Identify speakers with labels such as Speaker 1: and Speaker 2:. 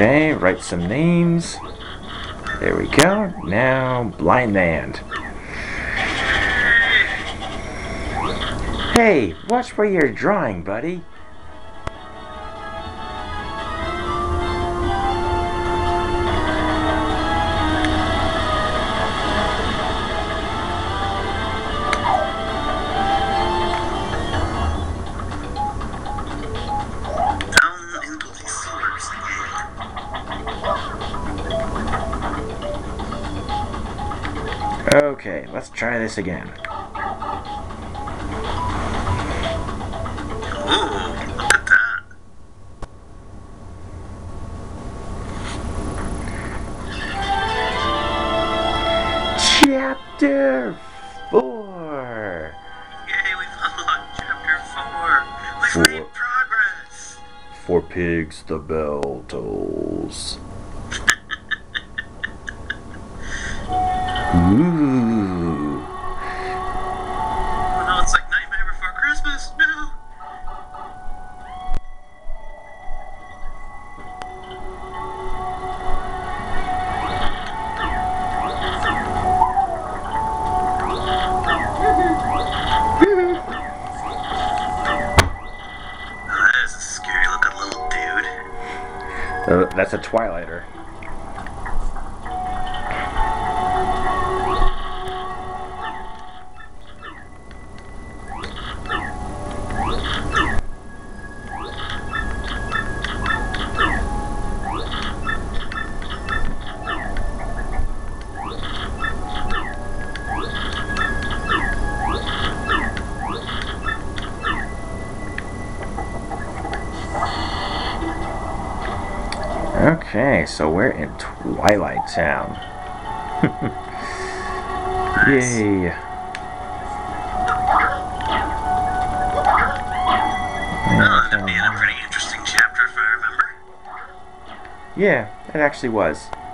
Speaker 1: Okay, write some names. There we go. Now, blind man. Hey, watch where you're drawing, buddy. Okay, let's try this again. Chapter 4!
Speaker 2: Yay, we've unlocked Chapter 4! We've made progress!
Speaker 1: For pigs, the bell tolls. Ooh.
Speaker 2: Oh no, it's like Nightmare Before Christmas! No! That is a scary looking little dude.
Speaker 1: That's a Twilighter. Okay, so we're in Twilight Town. Yay.
Speaker 2: That ended up being a pretty interesting chapter if I remember.
Speaker 1: Yeah, it actually was.